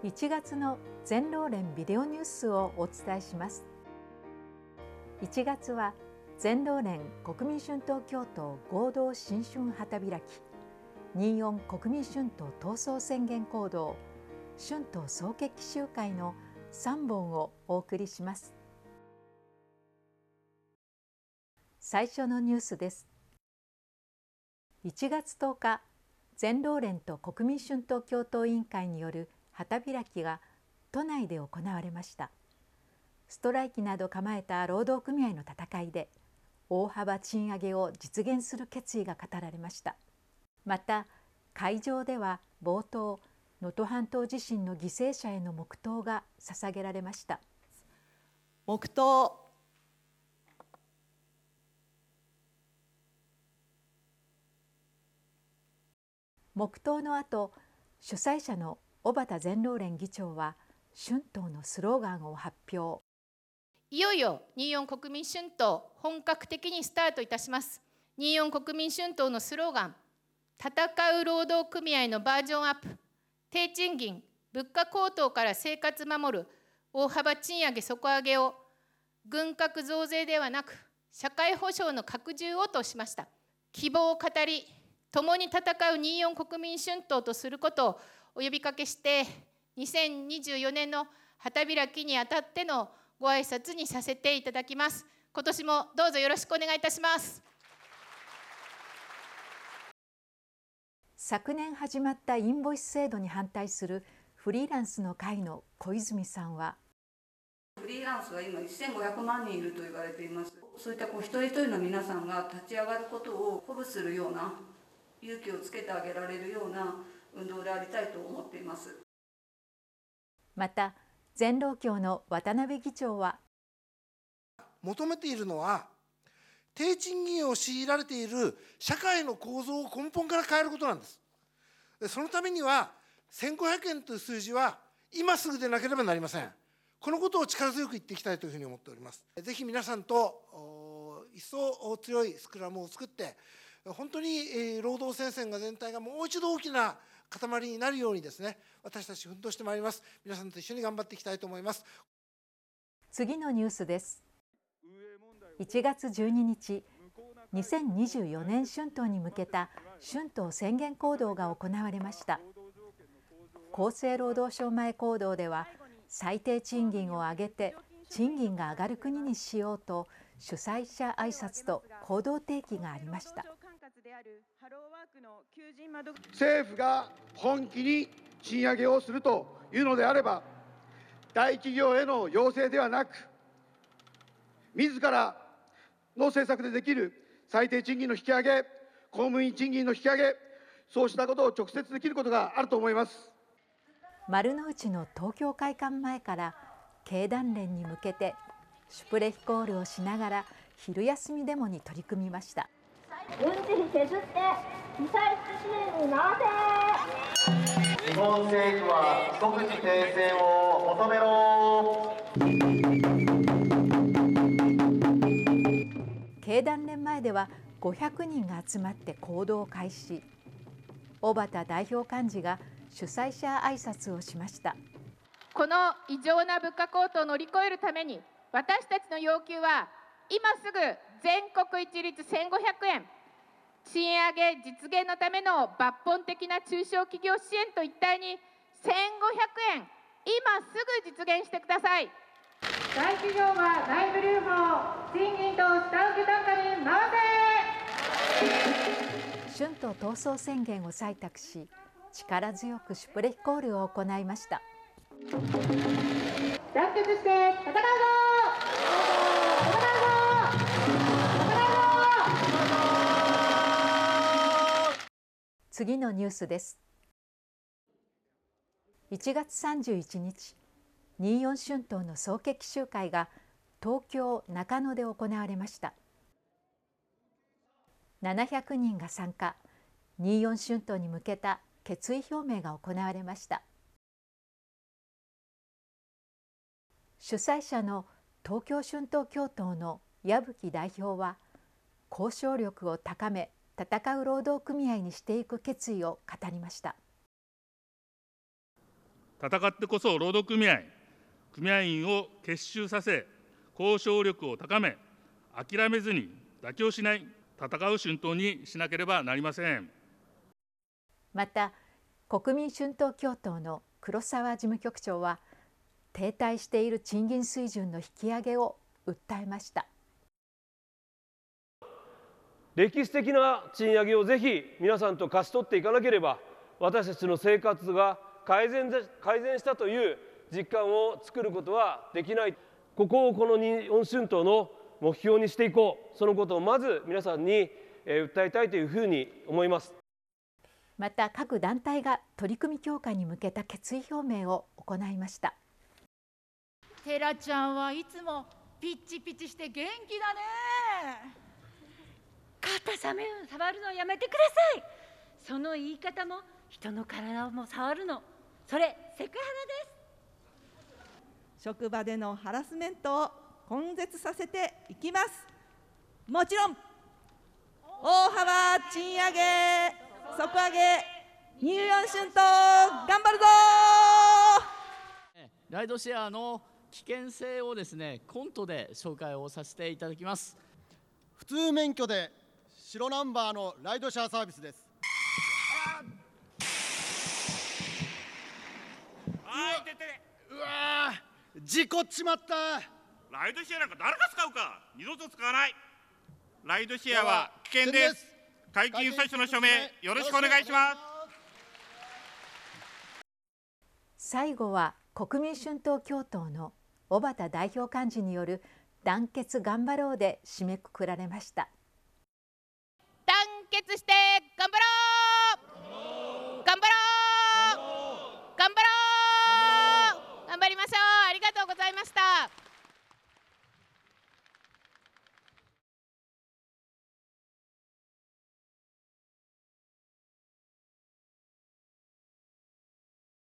1月の全労連ビデオニュースをお伝えします。1月は全労連国民春闘共闘合同新春旗開き、24国民春闘闘争宣言行動、春闘総決起集会の3本をお送りします。最初のニュースです。1月10日、全労連と国民春闘共闘委員会による旗開きが都内で行われました。ストライキなど構えた労働組合の戦いで大幅賃上げを実現する決意が語られました。また会場では冒頭、能登半島地震の犠牲者への黙祷が捧げられました。 黙祷。 黙祷の後、主催者の小畑全労連議長は春闘のスローガンを発表。 いよいよ24国民春闘本格的にスタートいたします。24国民春闘のスローガン、戦う労働組合のバージョンアップ、低賃金、物価高騰から生活守る大幅賃上げ底上げを軍拡増税ではなく社会保障の拡充をとしました。希望を語り、共に戦う24国民春闘とすることをお呼びかけして、2024年の旗開きにあたってのご挨拶にさせていただきます。今年もどうぞよろしくお願いいたします。 昨年始まったインボイス制度に反対するフリーランスの会の小泉さんは、 フリーランスは今1500万人いると言われています。そういった一人一人の皆さんが立ち上がることを鼓舞するような、勇気をつけてあげられるような運動でありたいと思っています。 また全労協の渡辺議長は、 求めているのは低賃金を強いられている社会の構造を根本から変えることなんです。そのためには1500円という数字は今すぐでなければなりません。このことを力強く言っていきたいというふうに思っております。ぜひ皆さんと一層強いスクラムを作って、本当に労働戦線が全体がもう一度大きな塊になるようにですね、私たち奮闘してまいります。皆さんと一緒に頑張っていきたいと思います。 次のニュースです。1月12日、2024年春闘に向けた春闘宣言行動が行われました。厚生労働省前講堂では、最低賃金を上げて賃金が上がる国にしようと主催者挨拶と行動提起がありました。 政府が本気に賃上げをするというのであれば、大企業への要請ではなく、自らの政策でできる最低賃金の引き上げ、公務員賃金の引き上げ、そうしたことを直接できることがあると思います。 丸の内の東京会館前から経団連に向けてシュプレヒコールをしながら昼休みデモに取り組みました。 運賃削って被災地支援に回せ。 日本政府は即時停戦を求めろ。 経団連前では500人が集まって行動を開始。小畑代表幹事が主催者挨拶をしました。 この異常な物価高騰を乗り越えるために、私たちの要求は今すぐ全国一律1500円、賃上げ実現のための抜本的な中小企業支援と一体に1500円、今すぐ実現してください。 大企業は内部留保、賃金と下請け単価に回せ。春闘闘争宣言を採択し、力強くシュプレヒコールを行いました。 団結して戦うぞ。 次のニュースです。1月31日、24春闘の総決起集会が東京中野で行われました。700人が参加、24春闘に向けた決意表明が行われました。主催者の東京春闘共闘の矢吹代表は、交渉力を高め戦う労働組合にしていく決意を語りました。 戦ってこそ労働組合員を結集させ、交渉力を高め、諦めずに妥協しない戦う春闘にしなければなりません。 また国民春闘共闘の黒沢事務局長は、停滞している賃金水準の引き上げを訴えました。 歴史的な賃上げをぜひ皆さんと勝ち取っていかなければ、私たちの生活が改善したという実感を作ることはできない。ここをこの日本春闘の目標にしていこう、そのことをまず皆さんに訴えたいというふうに思います。 また各団体が取り組み強化に向けた決意表明を行いました。 テラちゃんはいつもピッチピチして元気だね。 肩触るのやめてください。その言い方も人の体も触るの、それセクハラです。 職場でのハラスメントを根絶させていきます。もちろん大幅賃上げ、底上げ、24春闘頑張るぞ。 ライドシェアの危険性をですね、コントで紹介をさせていただきます。 普通免許で白ナンバーのライドシェアサービスです。うわー、事故っちまった。 ライドシェアなんか誰が使うか。二度と使わない。ライドシェアは危険です。解禁最初の署名よろしくお願いします。 最後は国民春闘共闘の小畑代表幹事による団結頑張ろうで締めくくられました。 団結して